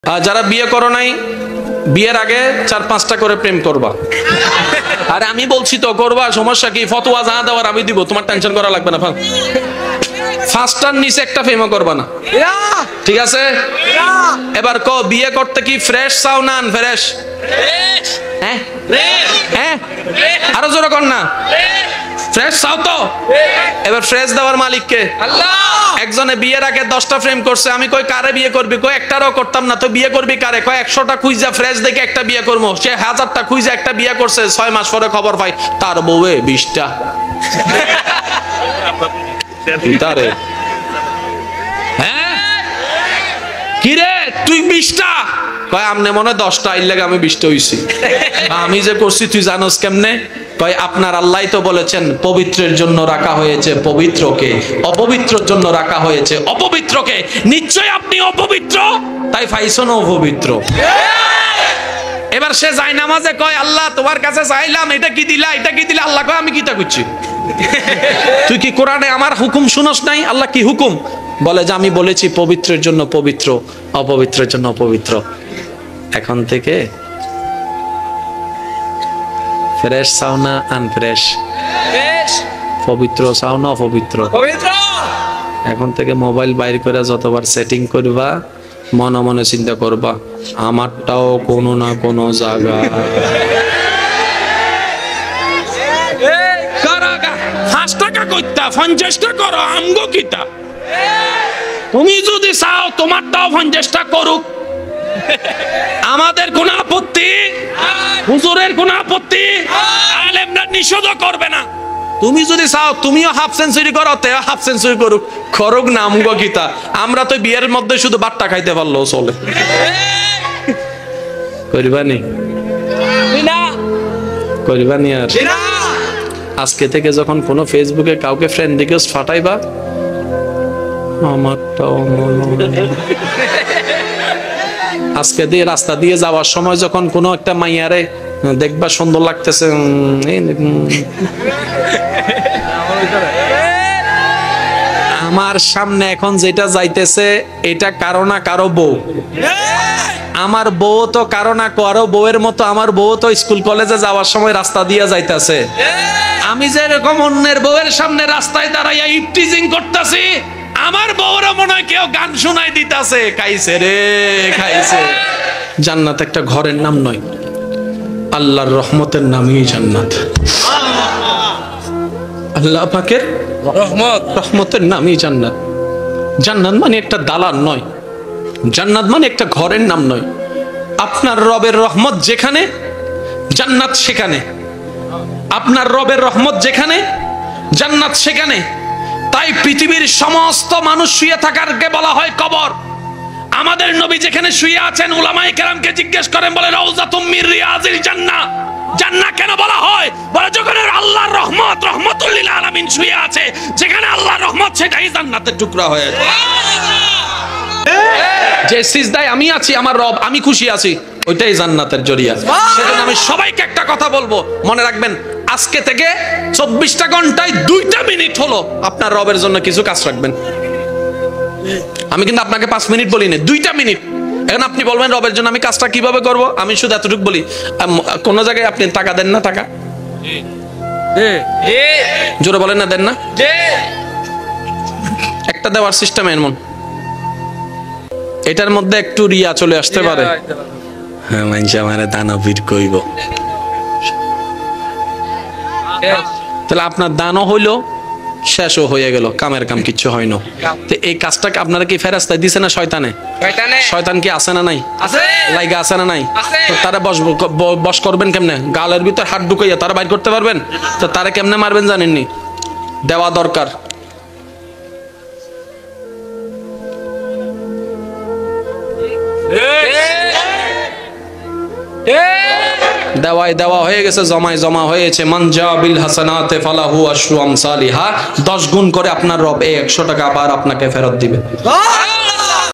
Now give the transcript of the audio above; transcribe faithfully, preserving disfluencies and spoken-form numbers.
যারা বিয়ে করো নাই বিয়ের আগে চার পাঁচটা করে প্রেম করবা। আরে আমি বলছি তো করবা, সমস্যা কি? ফতোয়া যা দেওয়ার আমি দিব, তোমার টেনশন করা লাগবে না। ফার্স্টার নিচে একটা প্রেমও করবা না, ঠিক আছে? এবার কো, বিয়ে করতে কি ফ্রেশ চাও না আনফ্রেশ? হ্যাঁ হ্যাঁ আরো জোরে কর না, ফ্রেশ চাও তো? এবার ফ্রেশ দেওয়ার মালিক কে? আল্লাহ। একজনে বিয়ের আগে দশটা প্রেম করছে, আমি কই কারে বিয়ে করবি? কই একটারও করতাম না। তো বিয়ে করবি কারে? কয় একশোটা খুঁজা ফ্রেশ দেখে একটা বিয়ে করবো। সে হাজারটা খুঁজা একটা বিয়ে করছে, ছয় মাস পরে খবর পাই তার বউয়ে বিশটা। হ্যাঁ কিরে তুই বিশটা? কয় আমনে মনে দশটা, এর লাগে আমি বিশটা হইছি। আমি যে করছি তুই জানোস কেমনে? কয় আপনার আল্লাহ তো বলেছেন পবিত্রের জন্য রাখা হয়েছে পবিত্রকে, অপবিত্রের জন্য রাখা হয়েছে অপবিত্রকে। নিশ্চয় আপনি অপবিত্র, তাই ফাইসন অপবিত্র। এবার সে যায় নামাজে কয় আল্লাহ তোমার কাছে চাইলাম, এটা কি দিলা, এটা কি দিলা? আল্লাহ কয় আমি কিতা করছি? তুই কি কোরআনে আমার হুকুম শুনস নাই? আল্লাহ কি হুকুম বলে? যে আমি বলেছি পবিত্রের জন্য পবিত্র, অপবিত্রের জন্য অপবিত্র। এখন থেকে ফ্রেশ চাও না আনফ্রেশ? পবিত্র চাও না অপবিত্র? এখন থেকে মোবাইল বাইর করে যতবার সেটিং করবা মনে মনে চিন্তা করবা আমারটাও কোনো না কোনো জায়গা। পাঁচ টাকা কইতা পঞ্চাশটা করো আমগো কিতা? তুমি যদি চাও তোমারটাও পঞ্চাশটা করুক, আমাদের কোন আপত্তি, হুজুরের কোন আপত্তি, আলেমরা নিষেধ করবে না। তুমি যদি চাও তুমিও হাফ সেঞ্চুরি করো, তে হাফ সেঞ্চুরি করুক, করুক না আমগো কিতা। আমরা তো বিয়ের মধ্যে শুধু বাট্টা খাইতে পারলেও চলে। করিবানি করিবানি আর আজকে থেকে যখন কোনো ফেসবুকে কাউকে ফ্রেন্ড রিকোয়েস্ট পাঠাইবা আমারটাও মনে। আজকে দিয়ে রাস্তা দিয়ে যাওয়ার সময় যখন কোনো একটা মাইয়ারে দেখবা সুন্দর লাগতেছে, আমার সামনে এখন যেটা যাইতেছে এটা কারো না কারো বউ। আমার বউ তো কারো না কারো বউয়ের মতো, আমার বউ তো স্কুল কলেজে যাওয়ার সময় রাস্তা দিয়ে যাইতেছে। আমি যেরকম অন্যের বউয়ের সামনে রাস্তায় দাঁড়াইয়া ইপটিজিং করতেছি, আমার বউরা মনে হয় কেউ গান শোনাই দিতেছে, খাইছে রে খাইছে। জান্নাত একটা ঘরের নাম নয়, আল্লাহর রহমতের নামই জান্নাত। আল্লাহ পাকের রহমত, রহমতের নামই জান্নাত। জান্নাত মানে একটা দালান নয়, জান্নাত মানে একটা ঘরের নাম নয়। আপনার রবের রহমত যেখানে, জান্নাত সেখানে। আপনার রবের রহমত যেখানে, জান্নাত সেখানে। তাই পৃথিবীর সমস্ত মানুষ শুয়ে থাকারকে বলা হয় কবর। আমাদের নবী যেখানে শুয়ে আছেন, উলামায়ে কেরামকে জিজ্ঞেস করেন, বলে রাউযাতুম মির রিয়াজিল জান্নাহ। জান্নাত কেন বলা হয়? বলে যখন আল্লাহর রহমত, রহমতুল লিল আলামিন শুয়ে আছে, যেখানে আল্লাহর রহমত সেটাই জান্নাতের টুকরা হয়ে যায়। যে সিজদায় আমি আছি, আমার রব, আমি খুশি আছি, ওইটাই জান্নাতের জরিয়া। সেজন্য আমি সবাইকে একটা কথা বলবো, মনে রাখবেন আজকে থেকে চব্বিশটা ঘন্টায় দুইটা মিনিট হলো আপনার রবের জন্য কিছু কাজ রাখবেন। আমি কিন্তু আপনাকে পাঁচ মিনিট বলি না, দুইটা মিনিট। এখন আপনি বলবেন রবের জন্য আমি কাজটা কিভাবে করব? আমি শুধু এতটুকু বলি, কোন জায়গায় আপনি টাকা দেন না? টাকা জোরে বলেন না, দেন না? একটা দেওয়ার সিস্টেম এমন, এটার মধ্যে একটু রিয়া চলে আসতে পারে। হ্যাঁ মানুষ আমার দানবীর কইব, তাহলে আপনার দানও হইলো, শেষও হয়ে গেল, কামের কাম কিচ্ছু হয় না। তো এই কাজটাকে আপনারা কি ফেরেশতা দিছে না শয়তানে? শয়তান কি আছে না নাই? লাইগা আছে না নাই? তো তারা বস বস করবেন কেমনে? গালের ভিতর হাত ঢুকাইয়া তারা বাইর করতে পারবেন? তো তারা কেমনে মারবেন জানেননি? দেওয়া দরকার। দেওয়ায় দেওয়া হয়ে গেছে, জমায় জমা হয়েছে। মান জা বিল হাসানাতে ফালাহু আশরু আমসালিহা। দশ গুণ করে আপনার রব এই একশো টাকা আবার আপনাকে ফেরত দিবে।